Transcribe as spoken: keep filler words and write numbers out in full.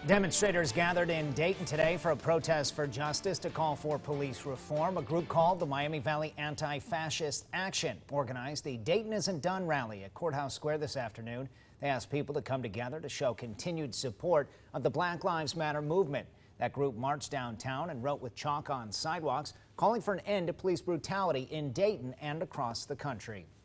Demonstrators gathered in Dayton today for a protest for justice to call for police reform. A group called the Miami Valley Anti-Fascist Action organized the Dayton Isn't Done rally at Courthouse Square this afternoon. They asked people to come together to show continued support of the Black Lives Matter movement. That group marched downtown and wrote with chalk on sidewalks, calling for an end to police brutality in Dayton and across the country.